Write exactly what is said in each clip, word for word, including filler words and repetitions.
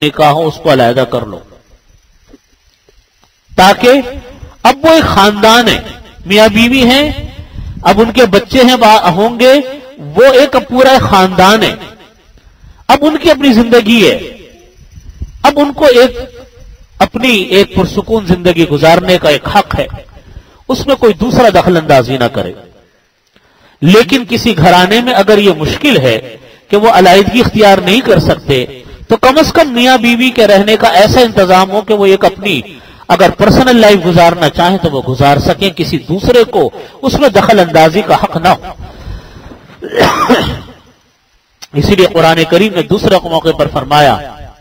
نکاح ہو اس کو علیحدہ کر لو، تاکہ اب وہ ایک خاندان ہے، میاں بیوی ہیں، اب ان کے بچے ہیں ہوں گے، وہ ایک پورا ایک خاندان ہے، اب ان کی اپنی زندگی ہے، اب ان کو ایک اپنی ایک پرسکون زندگی گزارنے کا ایک حق ہے، اس میں کوئی دوسرا دخل اندازی نہ کرے۔ لیکن کسی گھرانے میں اگر یہ مشکل ہے کہ وہ علیحدگی اختیار نہیں کر سکتے، تو کم از کم میاں بیوی کے رہنے کا ایسا انتظام ہو کہ وہ ایک اپنی اگر پرسنل لائف گزارنا چاہیں تو وہ گزار سکیں، کسی دوسرے کو اس میں دخل اندازی کا حق نہ ہو۔ اسی لیے قرآن کریم نے دوسرے موقع پر فرمایا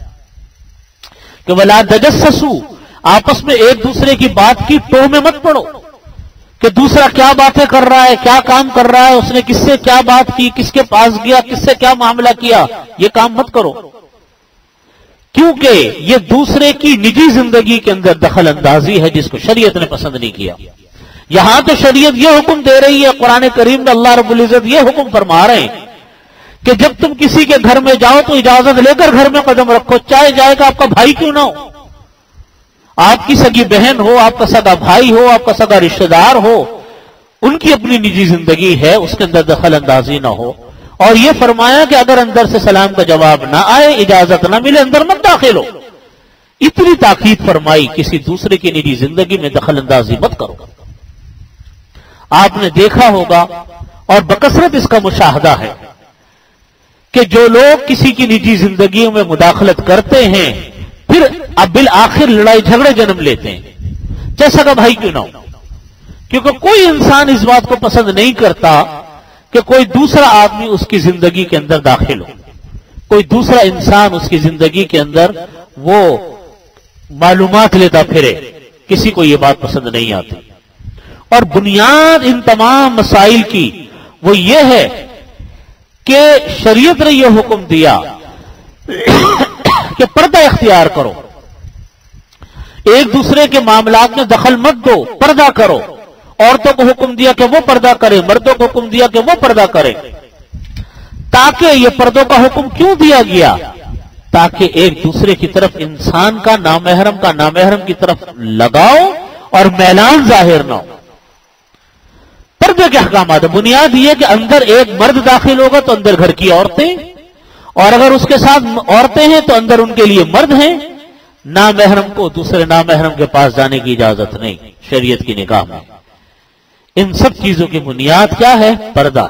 کہ وَلَا تَجَسَّسُوا، آپس میں ایک دوسرے کی بات کی ٹوہ میں مت پڑو کہ دوسرا کیا باتیں کر رہا ہے، کیا کام کر رہا ہے، اس نے کس سے کیا بات کی، کس کے پاس گیا، کس سے کیا معاملہ کیا، یہ کام مت کرو، کیونکہ یہ دوسرے کی نجی زندگی کے اندر دخل اندازی ہے جس کو شریعت نے پسند نہیں کیا۔ یہاں تو شریعت یہ حکم دے رہی ہے، قرآن کریم میں اللہ رب العزت یہ حکم فرما رہے ہیں کہ جب تم کسی کے گھر میں جاؤ تو اجازت لے کر گھر میں قدم رکھو، چاہے جائے گا آپ کا بھائی کیوں نہ ہو، آپ کی سگی بہن ہو، آپ کا سگا بھائی ہو، آپ کا سگا رشتہ دار ہو، ان کی اپنی نجی زندگی ہے، اس کے اندر دخل اندازی نہ ہو۔ اور یہ فرمایا کہ اگر اندر سے سلام کا جواب نہ آئے، اجازت نہ ملے، اندر مت داخل ہو۔ اتنی تاکید فرمائی، کسی دوسرے کی نجی زندگی میں دخل اندازی مت کرو۔ آپ نے دیکھا ہوگا اور بکثرت اس کا مشاہدہ ہے کہ جو لوگ کسی کی نجی زندگیوں میں مداخلت کرتے ہیں پھر اب بالآخر لڑائی جھگڑے جنم لیتے ہیں، جیسا کہ بھائی کیوں نہ ہو، کیونکہ کوئی انسان اس بات کو پسند نہیں کرتا کہ کوئی دوسرا آدمی اس کی زندگی کے اندر داخل ہو، کوئی دوسرا انسان اس کی زندگی کے اندر وہ معلومات لیتا پھرے، کسی کو یہ بات پسند نہیں آتی۔ اور بنیاد ان تمام مسائل کی وہ یہ ہے کہ شریعت نے یہ حکم دیا کہ پردہ اختیار کرو، ایک دوسرے کے معاملات میں دخل مت دو، پردہ کرو۔ عورتوں کو حکم دیا کہ وہ پردہ کرے، مردوں کو حکم دیا کہ وہ پردہ کرے۔ تاکہ یہ پردوں کا حکم کیوں دیا گیا؟ تاکہ ایک دوسرے کی طرف انسان کا نامحرم کا نامحرم کی طرف لگاؤ اور میلان ظاہر نہ ہو۔ پردے کے احکامات بنیاد یہ کہ اندر ایک مرد داخل ہوگا تو اندر گھر کی عورتیں، اور اگر اس کے ساتھ عورتیں ہیں تو اندر ان کے لیے مرد ہیں۔ نامحرم کو دوسرے نامحرم کے پاس جانے کی اجازت نہیں شریعت کی نگاہ میں۔ ان سب چیزوں کی بنیاد کیا ہے؟ پردہ۔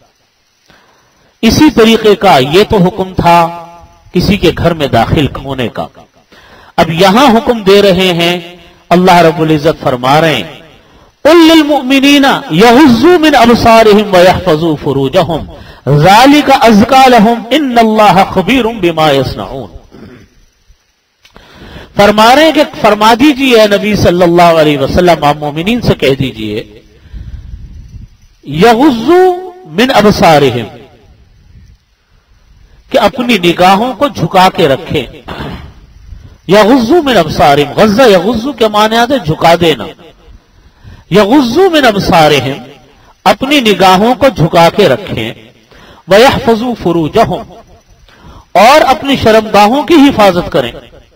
اسی طریقے کا یہ تو حکم تھا کسی کے گھر میں داخل ہونے کا۔ اب یہاں حکم دے رہے ہیں، اللہ رب العزت فرما رہے ہیں قُلْ لِلْمُؤْمِنِينَ يَغُضُّوا مِنْ أَبْصَارِهِمْ وَيَحْفَظُوا فُرُوجَهُمْ ذَلِكَ أَزْكَىٰ لَهُمْ إِنَّ اللَّهَ خَبِيرٌ بِمَا يَصْنَعُونَ۔ فرما رہے ہیں کہ فرما دیجئے اے نبی صلی اللہ علیہ وسلم، آپ مومنین سے کہہ دیجئے یغضوا من ابصارہم، کہ اپنی نگاہوں کو جھکا کے رکھیں۔ یغضوا من ابصارہم، غض یغض کے معنی آتے جھکا دینا۔ یغضوا من ابصارہم، اپنی نگاہوں کو جھکا کے رکھیں۔ ویحفظوا فروجہم، اور اپنی شرمگاہوں کی حفاظت کریں،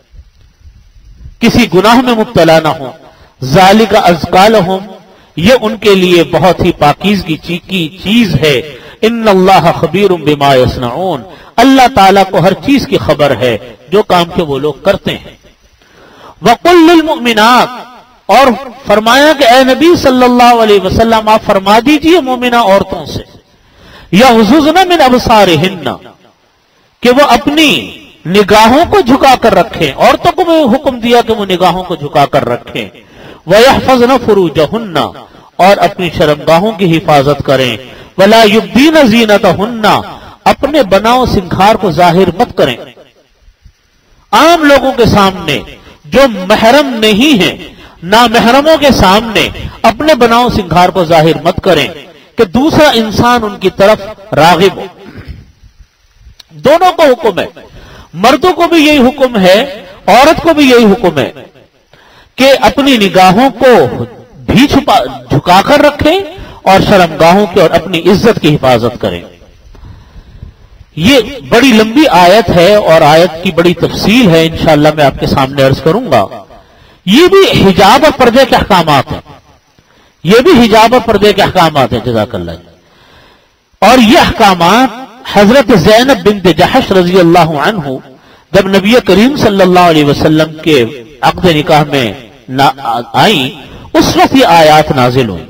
کسی گناہ میں مبتلا نہ ہوں۔ ذالک ازکیٰ لہم، یہ ان کے لیے بہت ہی پاکیزگی کی چیز ہے۔ ان اللہ خبیر بما یصنعون، اللہ تعالیٰ کو ہر چیز کی خبر ہے جو کام کے وہ لوگ کرتے ہیں۔ وقل للمؤمنات، اور فرمایا کہ اے نبی صلی اللہ علیہ وسلم آپ فرما دیجئے مومنہ عورتوں سے یغضضن من ابصارہن، کہ وہ اپنی نگاہوں کو جھکا کر رکھیں۔ عورتوں کو بھی حکم دیا کہ وہ نگاہوں کو جھکا کر رکھیں۔ وَيَحْفَظْنَ فُرُوجَهُنَّ، اور اپنی شرمگاہوں کی حفاظت کریں۔ وَلَا يُبْدِينَ زِينَتَهُنَّ، اپنے بناؤ سنگھار کو ظاہر مت کریں۔ عام لوگوں کے سامنے جو محرم نہیں ہیں، نامحرموں کے سامنے اپنے بناؤ سنگھار کو ظاہر مت کریں کہ دوسرا انسان ان کی طرف راغب ہو۔ دونوں کو حکم ہے، مردوں کو بھی یہی حکم ہے، عورت کو بھی یہی حکم ہے کہ اپنی نگاہوں کو بھی چھپا جھکا کر رکھیں اور شرمگاہوں کی اور اپنی عزت کی حفاظت کریں۔ یہ بڑی لمبی آیت ہے اور آیت کی بڑی تفصیل ہے، انشاءاللہ میں آپ کے سامنے عرض کروں گا۔ یہ بھی حجاب اور پردے کے احکامات ہیں، یہ بھی حجاب اور پردے کے احکامات ہیں، جزاک اللہ۔ اور یہ احکامات حضرت زینب بنت جحش رضی اللہ عنہ جب نبی کریم صلی اللہ علیہ وسلم کے عقد نکاح میں آئیں، اس وقت یہ آیات نازل ہوئی۔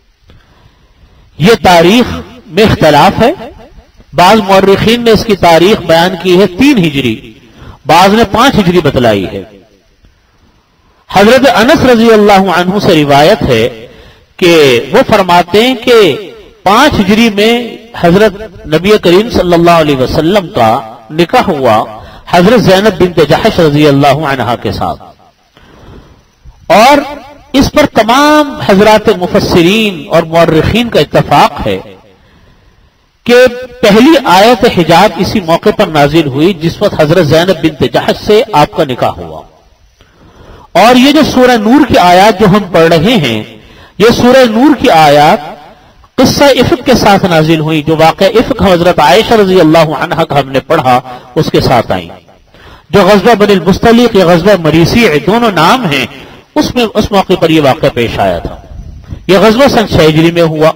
یہ تاریخ میں اختلاف ہے، بعض مورخین نے اس کی تاریخ بیان کی ہے تین ہجری، بعض نے پانچ ہجری بتلائی ہے۔ حضرت انس رضی اللہ عنہ سے روایت ہے کہ وہ فرماتے ہیں کہ پانچ ہجری میں حضرت نبی کریم صلی اللہ علیہ وسلم کا نکاح ہوا حضرت زینب بنت جحش رضی اللہ عنہا کے ساتھ، اور اس پر تمام حضرات مفسرین اور مورخین کا اتفاق ہے کہ پہلی آیت حجاب اسی موقع پر نازل ہوئی جس وقت حضرت زینب بنت جحش سے آپ کا نکاح ہوا۔ اور یہ جو سورہ نور کی آیات جو ہم پڑھ رہے ہیں، یہ سورہ نور کی آیات قصہ افک کے ساتھ نازل ہوئی، جو واقعہ افک حضرت عائشہ رضی اللہ عنہا کا ہم نے پڑھا اس کے ساتھ آئیں، جو غزوہ بنی المستلق یا غزوہ مریسی دونوں نام ہیں، اس میں اس موقع پر یہ واقعہ پیش آیا تھا۔ یہ غزوہ سن چھ ہجری میں ہوا۔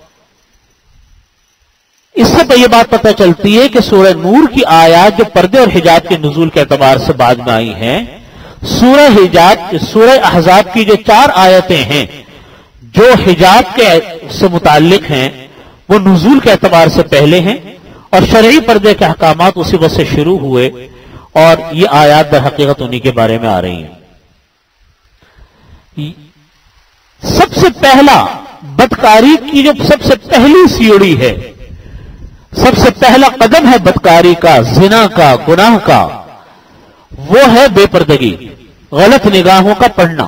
اس سے یہ بات پتہ چلتی ہے کہ سورہ نور کی آیات جو پردے اور حجاب کے نزول کے اعتبار سے بعد میں آئی ہیں، سورہ حجاب سورہ احزاب کی جو چار آیتیں ہیں جو حجاب کے سے متعلق ہیں وہ نزول کے اعتبار سے پہلے ہیں، اور شرعی پردے کے احکامات اسی وقت سے شروع ہوئے، اور یہ آیات در حقیقت انہی کے بارے میں آ رہی ہیں۔ سب سے پہلا بدکاری کی جو سب سے پہلی سیڑھی ہے، سب سے پہلا قدم ہے بدکاری کا، زنا کا، گناہ کا، وہ ہے بے پردگی، غلط نگاہوں کا پڑھنا۔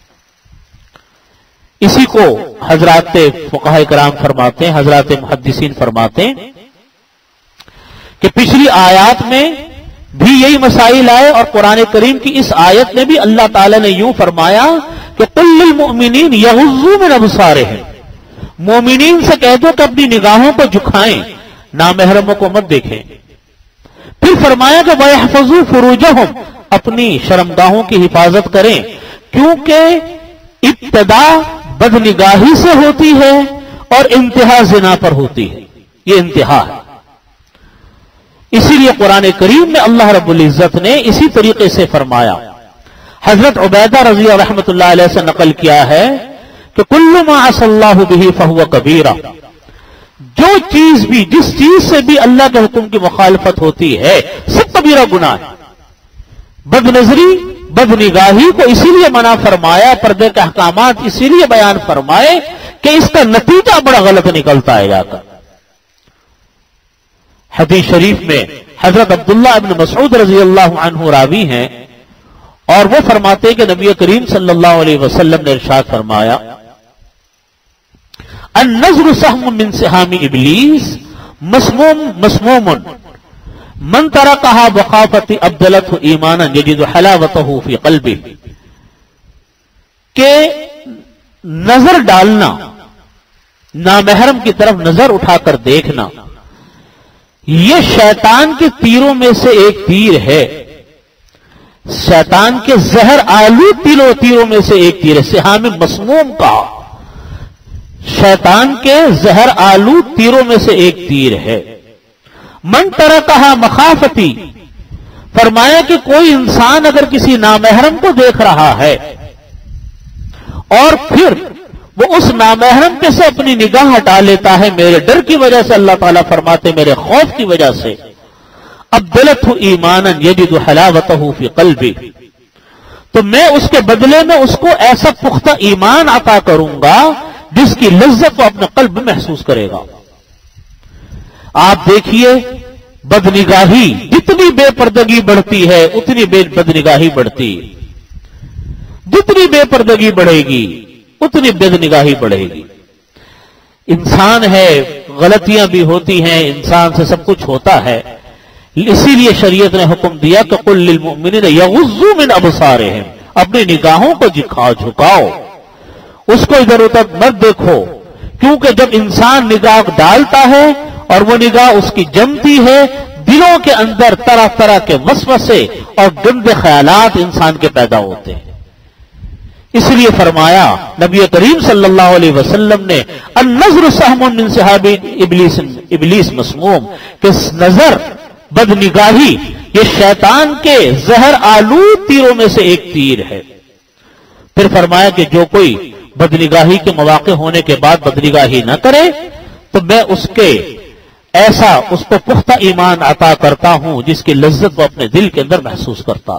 اسی کو حضرات فقہاء کرام فرماتے ہیں، حضرات محدثین فرماتے ہیں کہ پچھلی آیات میں بھی یہی مسائل آئے، اور قرآن کریم کی اس آیت میں بھی اللہ تعالی نے یوں فرمایا کہ قل للمؤمنین یغضوا من ابصارہم، مومنین سے کہہ دو کہ اپنی نگاہوں کو جھکائیں، نامحرموں کو مت دیکھیں۔ پھر فرمایا کہ وَيَحْفَظُوا فُرُوجَهُمْ، اپنی شرمگاہوں کی حفاظت کریں، کیونکہ ابتدا بدنگاہی سے ہوتی ہے اور انتہا زنا پر ہوتی ہے، یہ انتہا ہے۔ اسی لیے قرآن کریم میں اللہ رب العزت نے اسی طریقے سے فرمایا۔ حضرت عبیدہ رضی اللہ رحمۃ اللہ علیہ سے نقل کیا ہے کہ کل ما عصى اللہ بہ فہو کبیرہ، جو چیز بھی جس چیز سے بھی اللہ کے حکم کی مخالفت ہوتی ہے سب کبیرہ گناہ ہے۔ بد نظری، بد نگاہی کو اسی لیے منع فرمایا، پردے کے احکامات اسی لیے بیان فرمائے کہ اس کا نتیجہ بڑا غلط نکلتا ہے جا کر۔ حدیث شریف میں حضرت عبداللہ ابن مسعود رضی اللہ عنہ راوی ہیں، اور وہ فرماتے ہیں کہ نبی کریم صلی اللہ علیہ وسلم نے ارشاد فرمایا النظر سهم من سهام ابلیس مسموم مسموم من ترکها بخافت ابدلته ایمانا یجد حلاوته فی قلبه، کہ نظر ڈالنا، نامحرم کی طرف نظر اٹھا کر دیکھنا، یہ شیطان کے تیروں میں سے ایک تیر ہے، شیطان کے زہر آلود تیروں تیروں میں سے ایک تیر ہے۔ سہام مسموم کا شیطان کے زہر آلود تیروں میں سے ایک تیر ہے۔ من ترکہا مخافتی، فرمایا کہ کوئی انسان اگر کسی نامحرم کو دیکھ رہا ہے اور پھر وہ اس نامحرم پہ سے اپنی نگاہ ہٹا لیتا ہے میرے ڈر کی وجہ سے، اللہ تعالیٰ فرماتے میرے خوف کی وجہ سے، ابدلتہ ایمانا یجد حلاوتہ فی قلبی، تو میں اس کے بدلے میں اس کو ایسا پختہ ایمان عطا کروں گا جس کی لذت کو اپنے قلب میں محسوس کرے گا۔ آپ دیکھیے بدنگاہی، جتنی بے پردگی بڑھتی ہے اتنی بے بدنگاہی بڑھتی، جتنی بے پردگی بڑھے گی اتنی بدنگاہی بڑھے گی۔ انسان ہے، غلطیاں بھی ہوتی ہیں، انسان سے سب کچھ ہوتا ہے، اسی لیے شریعت نے حکم دیا کہ قل للمؤمنین یغضوا من ابصارہم، اپنی نگاہوں کو جھکاؤ جھکاؤ، اس کو ادھر ادھر مت دیکھو، کیونکہ جب انسان نگاہ ڈالتا ہے اور وہ نگاہ اس کی جمتی ہے، دلوں کے اندر طرح طرح کے وسوسے اور گندے خیالات انسان کے پیدا ہوتے ہیں۔ اس لیے فرمایا نبی کریم صلی اللہ علیہ وسلم نے النظر سہم من سہام ابلیس ابلیس مسموم، کہ نظر بد نگاہی یہ شیطان کے زہر آلود تیروں میں سے ایک تیر ہے۔ پھر فرمایا کہ جو کوئی بدنگاہی کے مواقع ہونے کے بعد بدنگاہی نہ کرے تو میں اس کے ایسا اس کو پختہ ایمان عطا کرتا ہوں جس کی لذت وہ اپنے دل کے اندر محسوس کرتا۔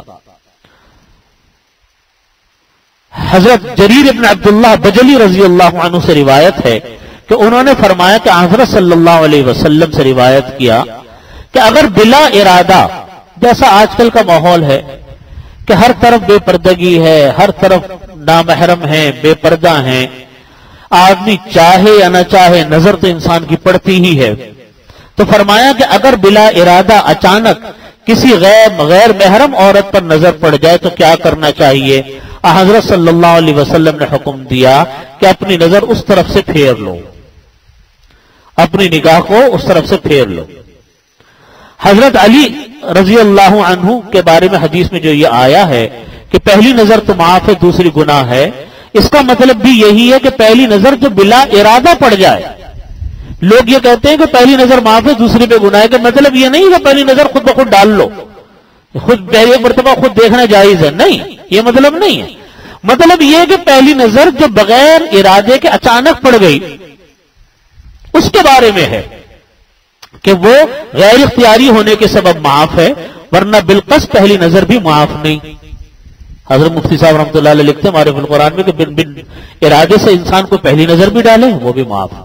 حضرت جریر ابن عبداللہ بجلی رضی اللہ عنہ سے روایت ہے کہ انہوں نے فرمایا کہ حضرت صلی اللہ علیہ وسلم سے روایت کیا کہ اگر بلا ارادہ، جیسا آج کل کا ماحول ہے کہ ہر طرف بے پردگی ہے، ہر طرف نامحرم ہیں، بے پردہ ہیں، آدمی چاہے یا نہ چاہے نظر تو انسان کی پڑتی ہی ہے، تو فرمایا کہ اگر بلا ارادہ اچانک کسی غیر غیر محرم عورت پر نظر پڑ جائے تو کیا کرنا چاہیے؟ حضرت صلی اللہ علیہ وسلم نے حکم دیا کہ اپنی نظر اس طرف سے پھیر لو، اپنی نگاہ کو اس طرف سے پھیر لو۔ حضرت علی رضی اللہ عنہ کے بارے میں حدیث میں جو یہ آیا ہے کہ پہلی نظر تو معاف ہے، دوسری گناہ ہے، اس کا مطلب بھی یہی ہے کہ پہلی نظر جو بلا ارادہ پڑ جائے، لوگ یہ کہتے ہیں کہ پہلی نظر معاف ہے دوسری پہ گناہ ہے، کہ مطلب یہ نہیں کہ پہلی نظر خود بخود ڈال لو، خود پہلی مرتبہ خود دیکھنا جائز ہے، نہیں، یہ مطلب نہیں ہے۔ مطلب یہ کہ پہلی نظر جو بغیر ارادے کے اچانک پڑ گئی اس کے بارے میں ہے کہ وہ غیر اختیاری ہونے کے سبب معاف ہے، ورنہ بالقصد پہلی نظر بھی معاف نہیں۔ حضرت مفتی صاحب رحمۃ اللہ علیہ لکھتے ہیں معرف القرآن میں کہ بن بن ارادے سے انسان کو پہلی نظر بھی ڈالے وہ بھی معاف۔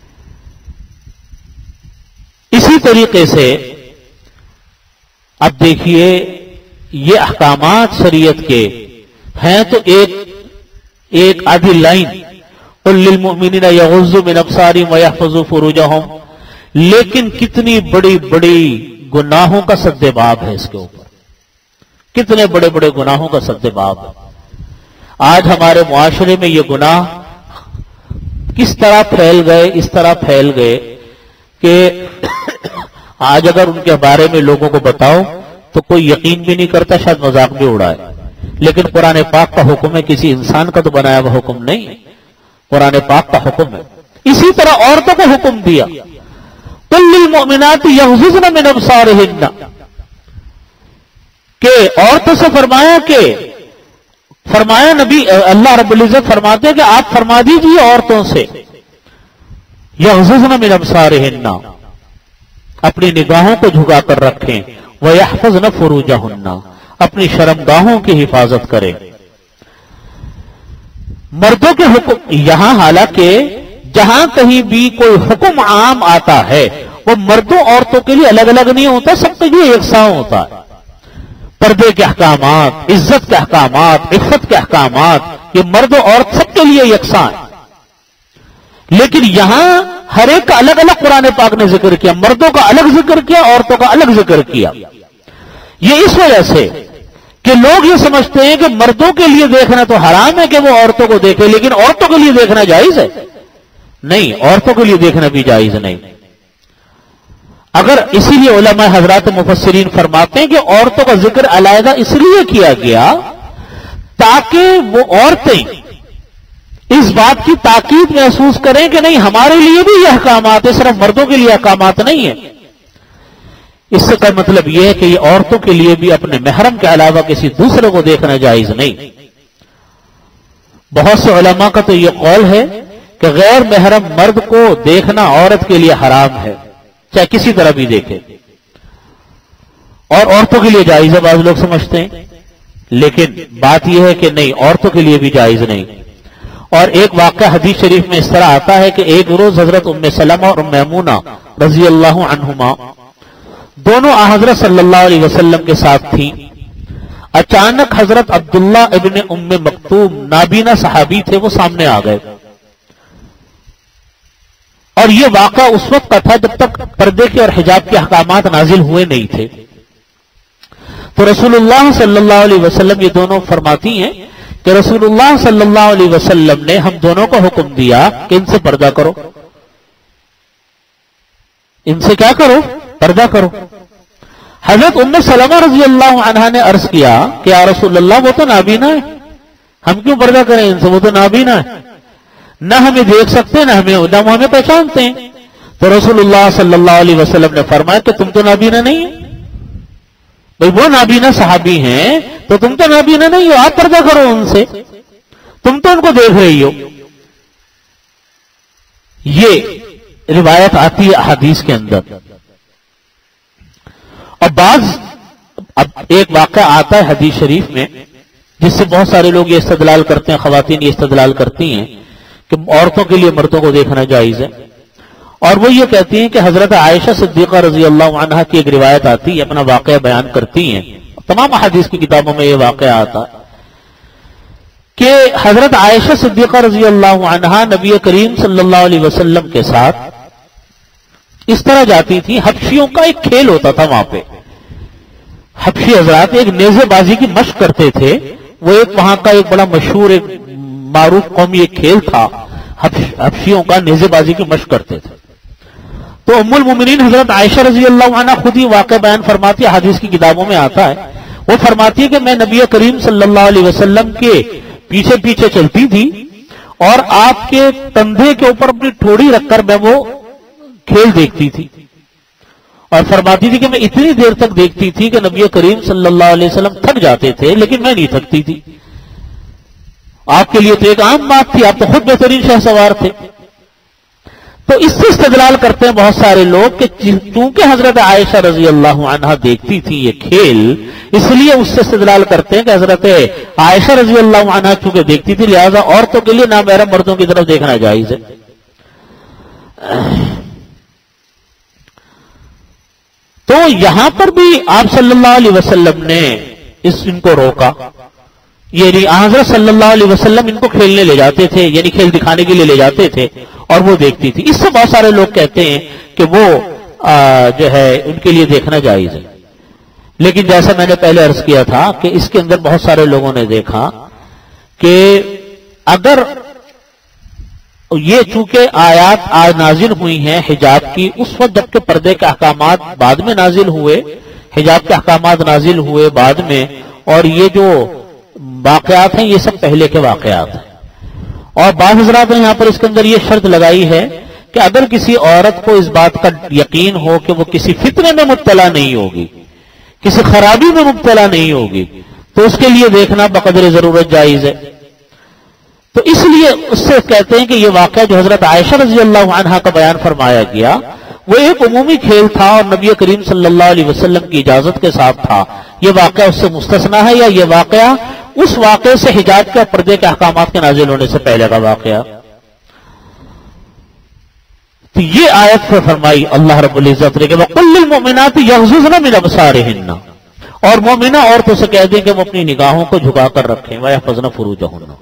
اسی طریقے سے اب دیکھیے یہ احکامات شریعت کے ہیں تو ایک ایک آدھی لائن قل للمؤمنین یغضوا من ابصارہم ویحفظوا فروجہم، لیکن کتنی بڑی بڑی گناہوں کا سد باب ہے اس کے اوپر، کتنے بڑے بڑے گناہوں کا سد باب ہے۔ آج ہمارے معاشرے میں یہ گناہ کس طرح پھیل گئے، اس طرح پھیل گئے کہ آج اگر ان کے بارے میں لوگوں کو بتاؤ تو کوئی یقین بھی نہیں کرتا، شاید مذاق بھی اڑائے، لیکن قرآن پاک کا حکم ہے، کسی انسان کا تو بنایا ہوا حکم نہیں، قرآن پاک کا حکم ہے۔ اسی طرح عورتوں کو حکم دیا قل للمؤمنات یغضضن من ابصارہن، کہ عورتوں سے فرمایا کہ فرمایا نبی اللہ رب العزت فرماتے ہیں کہ آپ فرما دیجیے عورتوں سے یغضضن من ابصارہن، اپنی نگاہوں کو جھکا کر رکھیں، وَيَحْفَظْنَ فُرُوجَهُنَّ، اپنی شرمگاہوں کی حفاظت کریں۔ مردوں کے حکم یہاں، حالانکہ جہاں کہیں بھی کوئی حکم عام آتا ہے وہ مردوں عورتوں کے لیے الگ الگ نہیں ہوتا، سب کے لیے یکساں ہوتا ہے۔ پردے کے احکامات، عزت کے احکامات، عفت کے احکامات، یہ مرد و عورت سب کے لیے یکساں ہیں، لیکن یہاں ہر ایک کا الگ الگ قرآن پاک نے ذکر کیا، مردوں کا الگ ذکر کیا، عورتوں کا الگ ذکر کیا۔ یہ اس وجہ سے کہ لوگ یہ سمجھتے ہیں کہ مردوں کے لیے دیکھنا تو حرام ہے کہ وہ عورتوں کو دیکھے، لیکن عورتوں کے لیے دیکھنا جائز ہے، نہیں، عورتوں کے لیے دیکھنا بھی جائز نہیں۔ اگر اسی لیے علماء حضرات مفسرین فرماتے ہیں کہ عورتوں کا ذکر علیحدہ اس لیے کیا گیا تاکہ وہ عورتیں اس بات کی تاکید محسوس کریں کہ نہیں، ہمارے لیے بھی یہ احکامات ہے، صرف مردوں کے لیے احکامات نہیں ہیں۔ اس سے کا مطلب یہ ہے کہ یہ عورتوں کے لیے بھی اپنے محرم کے علاوہ کسی دوسرے کو دیکھنا جائز نہیں۔ بہت سے علماء کا تو یہ قول ہے کہ غیر محرم مرد کو دیکھنا عورت کے لیے حرام ہے، چاہے کسی طرح بھی دیکھے، اور عورتوں کے لیے جائز ہے، بعض لوگ سمجھتے ہیں، لیکن بات یہ ہے کہ نہیں، عورتوں کے لیے بھی جائز نہیں۔ اور ایک واقعہ حدیث شریف میں اس طرح آتا ہے کہ ایک روز حضرت ام سلمہ اور میمونہ رضی اللہ عنہما دونوں حضرت صلی اللہ علیہ وسلم کے ساتھ تھیں۔ اچانک حضرت عبداللہ ابن ام مکتوم نابینا صحابی تھے، وہ سامنے آ گئے، اور یہ واقعہ اس وقت کا تھا جب تک پردے کے اور حجاب کے احکامات نازل ہوئے نہیں تھے۔ تو رسول اللہ صلی اللہ علیہ وسلم یہ دونوں فرماتی ہیں کہ رسول اللہ صلی اللہ علیہ وسلم نے ہم دونوں کو حکم دیا کہ ان سے پردہ کرو۔ ان سے کیا کرو؟ پردہ کرو۔ حضرت ام سلمہ رضی اللہ عنہا نے عرض کیا کہ یا رسول اللہ وہ تو نابینا ہے، ہم کیوں پردہ کریں ان سے؟ وہ تو نابینا ہے، نہ ہمیں دیکھ سکتے نہ ہمیں نہ ہمیں پہچانتے ہیں۔ تو رسول اللہ صلی اللہ علیہ وسلم نے فرمایا کہ تم تو نابینا نہیں ہے، بھئی وہ نابینا صحابی ہیں تو تم تو نابینا نہیں ہو، آپ پردہ کرو ان سے، تم تو ان کو دیکھ رہی ہو۔ یہ روایت آتی ہے احادیث کے اندر۔ اور بعض اب ایک واقعہ آتا ہے حدیث شریف میں جس سے بہت سارے لوگ یہ استدلال کرتے ہیں، خواتین یہ استدلال کرتی ہیں کہ عورتوں کے لیے مردوں کو دیکھنا جائز ہے، اور وہ یہ کہتی ہیں کہ حضرت عائشہ صدیقہ رضی اللہ عنہا کی ایک روایت آتی ہے، اپنا واقعہ بیان کرتی ہیں، تمام احادیث کی کتابوں میں یہ واقعہ آتا ہے کہ حضرت عائشہ صدیقہ رضی اللہ عنہا نبی کریم صلی اللہ علیہ وسلم کے ساتھ اس طرح جاتی تھی۔ حبشیوں کا ایک کھیل ہوتا تھا وہاں پہ، حبشی حضرات ایک نیزے بازی کی مشق کرتے تھے، وہ ایک وہاں کا ایک بڑا مشہور ایک معروف قومی ایک کھیل تھا، حبشیوں کا نیزے بازی کی مشق کرتے تھے۔ تو ام المومنین حضرت عائشہ رضی اللہ عنہ خود ہی واقعہ بیان فرماتی ہے، حدیث کی کتابوں میں آتا ہے، وہ فرماتی ہے کہ میں نبی کریم صلی اللہ علیہ وسلم کے پیچھے پیچھے چلتی تھی اور آپ کے کندھے کے اوپر اپنی ٹھوڑی رکھ کر میں وہ کھیل دیکھتی تھی، اور فرماتی تھی کہ میں اتنی دیر تک دیکھتی تھی کہ نبی کریم صلی اللہ علیہ وسلم تھک جاتے تھے لیکن میں نہیں تھکتی تھی۔ آپ کے لیے تو ایک عام بات تھی، آپ تو خود بہترین شہ سوار تھے۔ تو اس سے استدلال کرتے ہیں بہت سارے لوگ کہ چونکہ حضرت عائشہ رضی اللہ عنہا دیکھتی تھی یہ کھیل، اس لیے اس سے استدلال کرتے ہیں کہ حضرت عائشہ رضی اللہ عنہا چونکہ دیکھتی تھی لہذا عورتوں کے لیے نامحرم مردوں کی طرف دیکھنا جائز ہے۔ تو یہاں پر بھی آپ صلی اللہ علیہ وسلم نے اس ان کو روکا، یعنی حضرت صلی اللہ علیہ وسلم ان کو کھیلنے لے جاتے تھے، یعنی کھیل دکھانے کے لیے لے جاتے تھے اور وہ دیکھتی تھی۔ اس سے بہت سارے لوگ کہتے ہیں کہ وہ جو ہے ان کے لیے دیکھنا جائز ہے، لیکن جیسا میں نے پہلے عرض کیا تھا کہ اس کے اندر بہت سارے لوگوں نے دیکھا کہ اگر یہ چونکہ آیات آج نازل ہوئی ہیں حجاب کی اس وقت جبکہ پردے کے احکامات بعد میں نازل ہوئے، حجاب کے احکامات نازل ہوئے بعد میں، اور یہ جو واقعات ہیں یہ سب پہلے کے واقعات ہیں۔ اور بعض حضرات نے یہاں پر اس کے اندر یہ شرط لگائی ہے کہ اگر کسی عورت کو اس بات کا یقین ہو کہ وہ کسی فتنے میں مبتلا نہیں ہوگی، کسی خرابی میں مبتلا نہیں ہوگی، تو اس کے لیے دیکھنا بقدر ضرورت جائز ہے۔ تو اس لیے اس سے کہتے ہیں کہ یہ واقعہ جو حضرت عائشہ رضی اللہ عنہا کا بیان فرمایا گیا وہ ایک عمومی کھیل تھا اور نبی کریم صلی اللہ علیہ وسلم کی اجازت کے ساتھ تھا، یہ واقعہ اس سے مستثنا ہے، یا یہ واقعہ اس واقعے سے حجاب کے پردے کے احکامات کے نازل ہونے سے پہلے کا واقعہ۔ تو یہ آیت سے فرمائی اللہ رب العزت نے کہ وَقُلْ لِلْمُؤْمِنَاتِ يَغْضُضْنَ مِنْ أَبْصَارِهِنَّ، اور مومنہ عورتوں سے کہہ دیں کہ وہ اپنی نگاہوں کو جھکا کر رکھیں، وَيَحْفَظْنَ فُرُوجَهُنَّ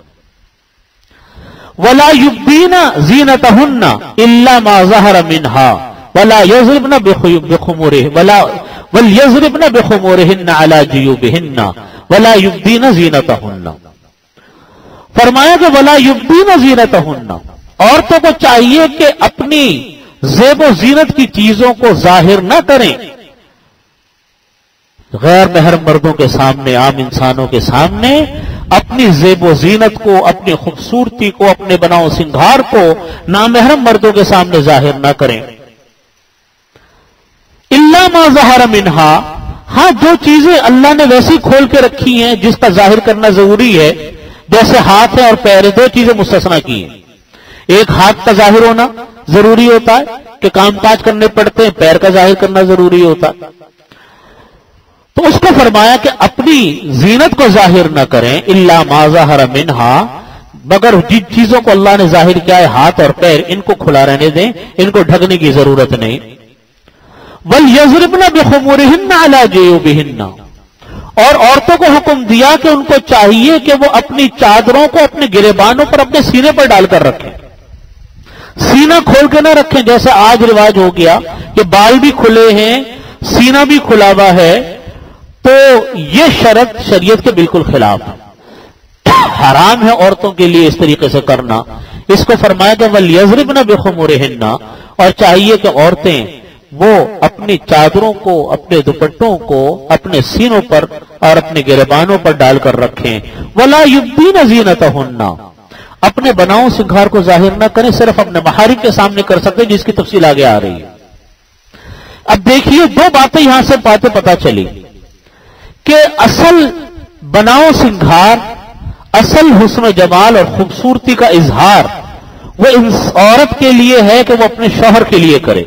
وَلَا يُبْدِينَ زِينَتَهُنَّ إِلَّا مَا ظَهَرَ مِنْهَا وَلَا يَضْرِبْنَ بِخُمُورِهِنَّ وَلَا وَلْيَضْرِبْنَ بِخُمُورِهِنَّ عَلَى جُيُوبِهِنَّ وَلَا يُبْدِينَ زِينَتَهُنَّ، فرمایا کہ وَلَا يُبْدِينَ زِينَتَهُنَّ، عورتوں کو چاہیے کہ اپنی زیب و زینت کی چیزوں کو ظاہر نہ کریں غیر محرم مردوں کے سامنے، عام انسانوں کے سامنے اپنی زیب و زینت کو، اپنی خوبصورتی کو، اپنے بناؤ سنگھار کو نامحرم مردوں کے سامنے ظاہر نہ کریں۔ الا ما ظہر منہا، ہاں جو چیزیں اللہ نے ویسی کھول کے رکھی ہیں جس کا ظاہر کرنا ضروری ہے، جیسے ہاتھ ہے اور پیر، دو چیزیں مستثنا کی ہیں۔ ایک ہاتھ کا ظاہر ہونا ضروری ہوتا ہے کہ کام کاج کرنے پڑتے ہیں، پیر کا ظاہر کرنا ضروری ہوتا ہے، تو اس کو فرمایا کہ اپنی زینت کو ظاہر نہ کریں الا ما ظہر منہا، مگر جن چیزوں کو اللہ نے ظاہر کیا ہے ہاتھ اور پیر، ان کو کھلا رہنے دیں، ان کو ڈھکنے کی ضرورت نہیں۔ وَلْيَضْرِبْنَ بِخُمُورِهِنَّ عَلَى جُيُوبِهِنَّ، اور عورتوں کو حکم دیا کہ ان کو چاہیے کہ وہ اپنی چادروں کو اپنے گریبانوں پر اپنے سینے پر ڈال کر رکھیں، سینہ کھول کے نہ رکھیں جیسے آج رواج ہو گیا کہ بال بھی کھلے ہیں سینہ بھی کھلا ہوا ہے، تو یہ شرط شریعت کے بالکل خلاف ہے، حرام ہے عورتوں کے لیے اس طریقے سے کرنا۔ اس کو فرمایا کہ وَلْيَضْرِبْنَ بِخُمُورِهِنَّ، اور چاہیے کہ عورتیں وہ اپنی چادروں کو، اپنے دوپٹوں کو اپنے سینوں پر اور اپنے گریبانوں پر ڈال کر رکھیں۔ وَلَا يُبْدِينَ زِينَتَهُنَّ، اپنے بناؤ سنگھار کو ظاہر نہ کریں، صرف اپنے محارم کے سامنے کر سکتے، جس کی تفصیل آگے آ رہی ہے۔ اب دیکھیے دو باتیں یہاں سے باتیں پتہ چلی کہ اصل بناؤ سنگھار، اصل حسن و جمال اور خوبصورتی کا اظہار وہ اس عورت کے لیے ہے کہ وہ اپنے شوہر کے لیے کرے،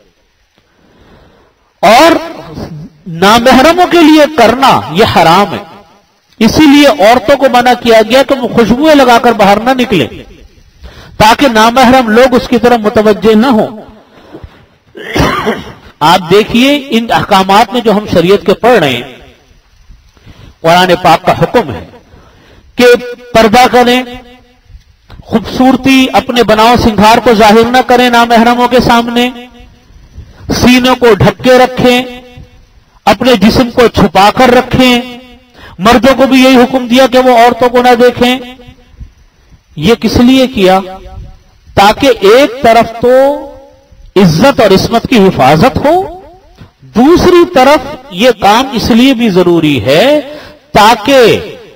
اور نامحرموں کے لیے کرنا یہ حرام ہے۔ اسی لیے عورتوں کو منع کیا گیا کہ وہ خوشبوئیں لگا کر باہر نہ نکلے تاکہ نامحرم لوگ اس کی طرف متوجہ نہ ہوں۔ آپ دیکھیے ان احکامات میں جو ہم شریعت کے پڑھ رہے ہیں، قرآن پاک کا حکم ہے کہ پردہ کریں، خوبصورتی اپنے بناؤ سنگھار کو ظاہر نہ کریں نامحرموں کے سامنے، سینوں کو ڈھک کے رکھیں، اپنے جسم کو چھپا کر رکھیں۔ مردوں کو بھی یہی حکم دیا کہ وہ عورتوں کو نہ دیکھیں۔ یہ کس لیے کیا؟ تاکہ ایک طرف تو عزت اور عصمت کی حفاظت ہو، دوسری طرف یہ کام اس لیے بھی ضروری ہے تاکہ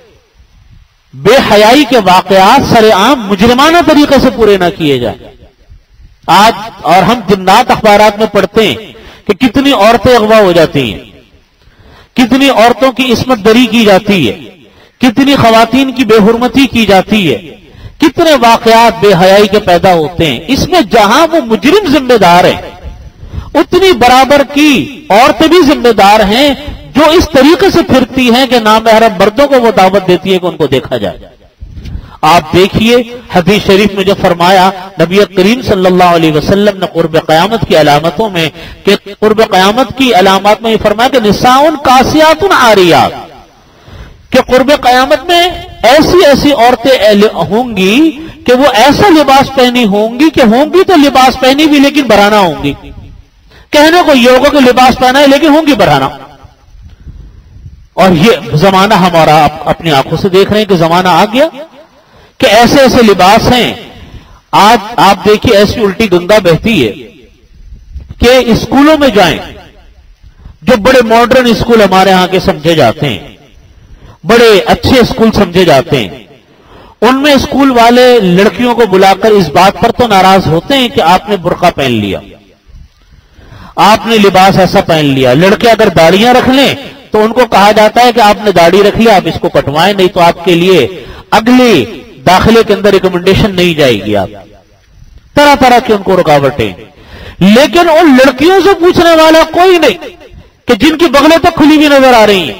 بے حیائی کے واقعات سر عام مجرمانہ طریقے سے پورے نہ کیے جائیں۔ آج اور ہم دن رات اخبارات میں پڑھتے ہیں کہ کتنی عورتیں اغوا ہو جاتی ہیں، کتنی عورتوں کی عصمت دری کی جاتی ہے، کتنی خواتین کی بے حرمتی کی جاتی ہے، کتنے واقعات بے حیائی کے پیدا ہوتے ہیں۔ اس میں جہاں وہ مجرم ذمہ دار ہیں، اتنی برابر کی عورتیں بھی ذمہ دار ہیں جو اس طریقے سے پھرتی ہیں کہ نامحرم مردوں کو وہ دعوت دیتی ہے کہ ان کو دیکھا جائے۔ آپ دیکھیے حدیث شریف میں جو فرمایا نبی کریم صلی اللہ علیہ وسلم نے قرب قیامت کی علامتوں میں، کہ قرب قیامت کی علامات میں یہ فرمایا کہ نساء کاسیات عاریات، کہ قرب قیامت میں ایسی ایسی عورتیں ہوں گی کہ وہ ایسا لباس پہنی ہوں گی کہ ہوں گی تو لباس پہنی بھی لیکن برہنہ ہوں گی۔ کہنے کو یہ ہوگا کہ لباس پہنا ہے لیکن ہوں گی برہنہ۔ اور یہ زمانہ ہمارا اپنی آنکھوں سے دیکھ رہے ہیں کہ زمانہ آ گیا کہ ایسے ایسے لباس ہیں۔ آج آپ دیکھیے ایسی الٹی گنگا بہتی ہے کہ اسکولوں میں جائیں، جو بڑے ماڈرن اسکول ہمارے ہاں کے سمجھے جاتے ہیں، بڑے اچھے اسکول سمجھے جاتے ہیں، ان میں اسکول والے لڑکیوں کو بلا کر اس بات پر تو ناراض ہوتے ہیں کہ آپ نے برقع پہن لیا، آپ نے لباس ایسا پہن لیا۔ لڑکے اگر داڑیاں رکھ لیں تو ان کو کہا جاتا ہے کہ آپ نے داڑھی رکھ لیا، آپ اس کو کٹوائیں، نہیں تو آپ کے لیے اگلے داخلے کے اندر ریکمنڈیشن نہیں جائے گی۔ آپ طرح طرح کی ان کو رکاوٹیں، لیکن ان لڑکیوں سے پوچھنے والا کوئی نہیں کہ جن کی بغلیں تک کھلی ہوئی نظر آ رہی ہیں،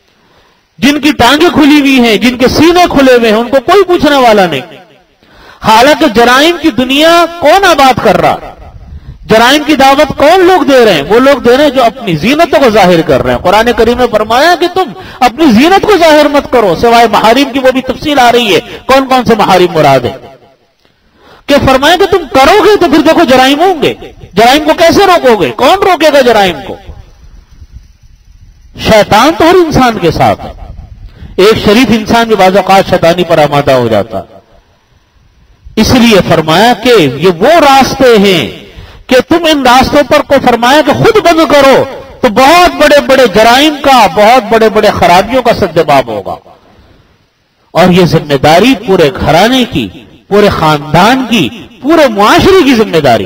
جن کی ٹانگیں کھلی ہوئی ہیں، جن کے سینے کھلے ہوئے ہیں، ان کو کوئی پوچھنے والا نہیں۔ حالانکہ جرائم کی دنیا کون آباد کر رہا؟ جرائم کی دعوت کون لوگ دے رہے ہیں؟ وہ لوگ دے رہے ہیں جو اپنی زینتوں کو ظاہر کر رہے ہیں۔ قرآن کریم میں فرمایا کہ تم اپنی زینت کو ظاہر مت کرو، سوائے محارم کی، وہ بھی تفصیل آ رہی ہے کون کون سے محارم مراد ہے، کہ فرمایا کہ تم کرو گے تو پھر دیکھو جرائم ہوں گے۔ جرائم کو کیسے روکو گے؟ کون روکے گا جرائم کو؟ شیطان تو ہر انسان کے ساتھ ہے۔ ایک شریف انسان بھی بعض اوقات شیطانی پر آمادہ ہو جاتا، اس لیے فرمایا کہ یہ وہ راستے ہیں کہ تم ان راستوں پر کو فرمایا کہ خود بند کرو تو بہت بڑے بڑے جرائم کا، بہت بڑے بڑے خرابیوں کا سدباب ہوگا۔ اور یہ ذمہ داری پورے گھرانے کی، پورے خاندان کی، پورے معاشرے کی ذمہ داری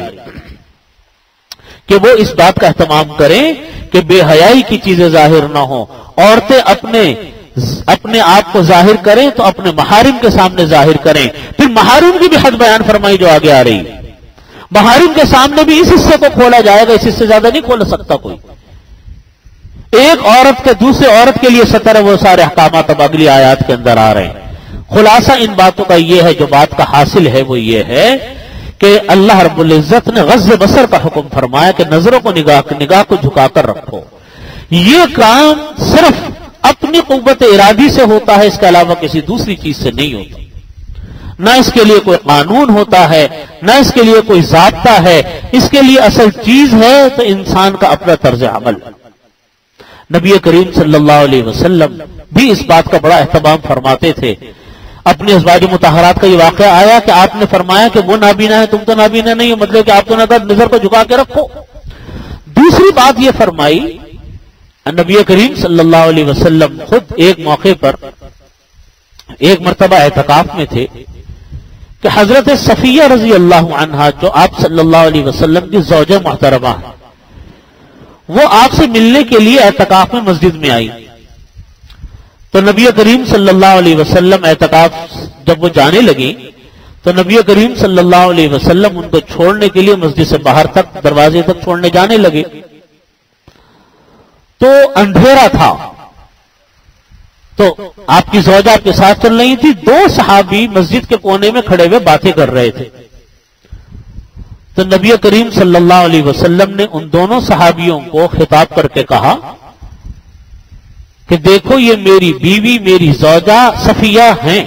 کہ وہ اس بات کا اہتمام کریں کہ بے حیائی کی چیزیں ظاہر نہ ہوں۔ عورتیں اپنے اپنے آپ کو ظاہر کریں تو اپنے محارم کے سامنے ظاہر کریں۔ پھر محارم کی بھی حد بیان فرمائی جو آگے آ رہی ہے۔ محارم کے سامنے بھی اس حصے کو کھولا جائے گا، اس حصے سے زیادہ نہیں کھول سکتا کوئی۔ ایک عورت کے دوسرے عورت کے لیے ستر وہ سارے احکامات اب اگلی آیات کے اندر آ رہے ہیں۔ خلاصہ ان باتوں کا یہ ہے، جو بات کا حاصل ہے وہ یہ ہے کہ اللہ رب العزت نے غض بصر کا حکم فرمایا کہ نظروں کو نگاہ نگاہ کو جھکا کر رکھو۔ یہ کام صرف اپنی قوت ارادی سے ہوتا ہے، اس کے علاوہ کسی دوسری چیز سے نہیں ہوتا۔ نہ اس کے لیے کوئی قانون ہوتا ہے، نہ اس کے لیے کوئی ضابطہ ہے، اس کے لیے اصل چیز ہے تو انسان کا اپنا طرز عمل۔ نبی کریم صلی اللہ علیہ وسلم بھی اس بات کا بڑا اہتمام فرماتے تھے۔ اپنے ازواج مطہرات کا یہ واقعہ آیا کہ آپ نے فرمایا کہ وہ نابینا ہے، تم تو نابینا نہیں ہو، مطلب کہ آپ تو نظر کو جھکا کے رکھو۔ دوسری بات یہ فرمائی، نبی کریم صلی اللہ علیہ وسلم خود ایک موقع پر ایک مرتبہ اعتکاف میں تھے کہ حضرت صفیہ رضی اللہ عنہا جو آپ صلی اللہ علیہ وسلم کی زوجہ محترمہ ہیں، وہ آپ سے ملنے کے لیے اعتکاف میں مسجد میں آئی. تو نبی کریم صلی اللہ علیہ وسلم اعتکاف جب وہ جانے لگی تو نبی کریم صلی اللہ علیہ وسلم ان کو چھوڑنے کے لیے مسجد سے باہر تک دروازے تک چھوڑنے جانے لگے تو اندھیرا تھا. تو آپ کی زوجہ آپ کے ساتھ چل رہی تھی، دو صحابی مسجد کے کونے میں کھڑے ہوئے باتیں کر رہے تھے. تو نبی کریم صلی اللہ علیہ وسلم نے ان دونوں صحابیوں کو خطاب کر کے کہا کہ دیکھو یہ میری بیوی میری زوجہ صفیہ ہیں،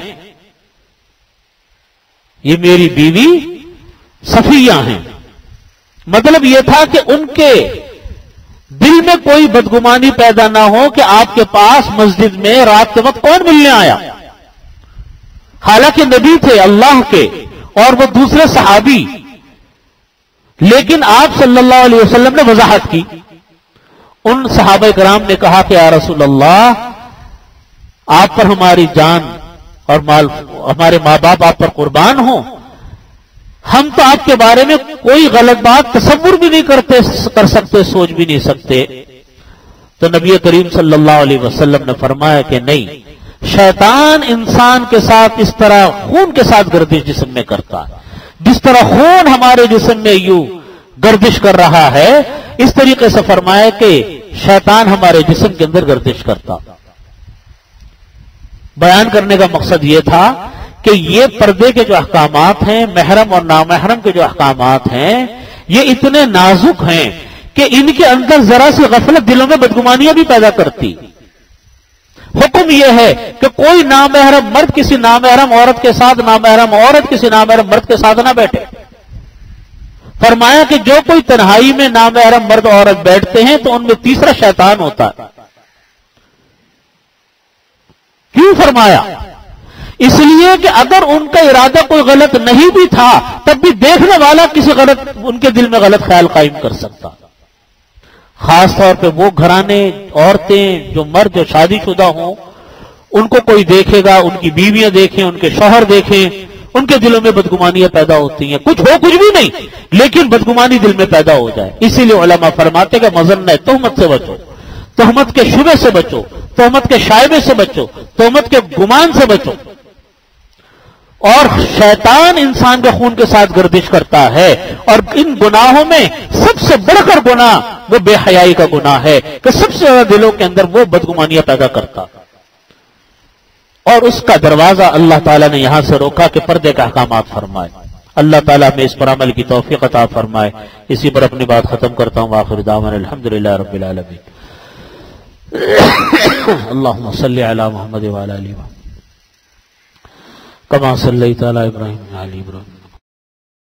یہ میری بیوی صفیہ ہیں. مطلب یہ تھا کہ ان کے دل میں کوئی بدگمانی پیدا نہ ہو کہ آپ کے پاس مسجد میں رات کے وقت کون ملنے آیا. حالانکہ نبی تھے اللہ کے اور وہ دوسرے صحابی، لیکن آپ صلی اللہ علیہ وسلم نے وضاحت کی. ان صحابہ کرام نے کہا کہ یا رسول اللہ، آپ پر ہماری جان اور مال، ہمارے ماں باپ آپ پر قربان ہوں، ہم تو آپ کے بارے میں کوئی غلط بات تصور بھی نہیں کرتے کر سکتے سوچ بھی نہیں سکتے. تو نبی کریم صلی اللہ علیہ وسلم نے فرمایا کہ نہیں، شیطان انسان کے ساتھ اس طرح خون کے ساتھ گردش جسم میں کرتا ہے، جس طرح خون ہمارے جسم میں یوں گردش کر رہا ہے اس طریقے سے فرمایا کہ شیطان ہمارے جسم کے اندر گردش کرتا. بیان کرنے کا مقصد یہ تھا کہ یہ پردے کے جو احکامات ہیں، محرم اور نامحرم کے جو احکامات ہیں، یہ اتنے نازک ہیں کہ ان کے اندر ذرا سی غفلت دلوں میں بدگمانیاں بھی پیدا کرتی. حکم یہ ہے کہ کوئی نامحرم مرد کسی نامحرم عورت کے ساتھ، نامحرم عورت کسی نامحرم مرد کے ساتھ نہ بیٹھے. فرمایا کہ جو کوئی تنہائی میں نامحرم مرد عورت بیٹھتے ہیں تو ان میں تیسرا شیطان ہوتا ہے. کیوں فرمایا؟ اس لیے کہ اگر ان کا ارادہ کوئی غلط نہیں بھی تھا تب بھی دیکھنے والا کسی غلط ان کے دل میں غلط خیال قائم کر سکتا. خاص طور پہ وہ گھرانے عورتیں جو مرد جو شادی شدہ ہوں، ان کو کوئی دیکھے گا، ان کی بیویاں دیکھیں، ان کے شوہر دیکھیں، ان کے دلوں میں بدگمانیاں پیدا ہوتی ہیں. کچھ ہو کچھ بھی نہیں لیکن بدگمانی دل میں پیدا ہو جائے. اسی لیے علماء فرماتے کہ مظنہ تہمت سے بچو، تہمت کے شبے سے بچو، تہمت کے شائبے سے بچو، تہمت کے گمان سے بچو. اور شیطان انسان کے خون کے ساتھ گردش کرتا ہے، اور ان گناہوں میں سب سے بڑھ کر گناہ وہ بے حیائی کا گناہ ہے کہ سب سے زیادہ دلوں کے اندر وہ بدگمانیاں پیدا کرتا. اور اس کا دروازہ اللہ تعالیٰ نے یہاں سے روکا کہ پردے کا احکامات فرمائے. اللہ تعالیٰ میں اس پر عمل کی توفیق عطا فرمائے. اسی پر اپنی بات ختم کرتا ہوں. آخر دعوانا الحمدللہ رب العالمین. اللہم صلی علی محمد وعلی آلہ محمد کما صلیت علی ابراہیم وعلی ابراہیم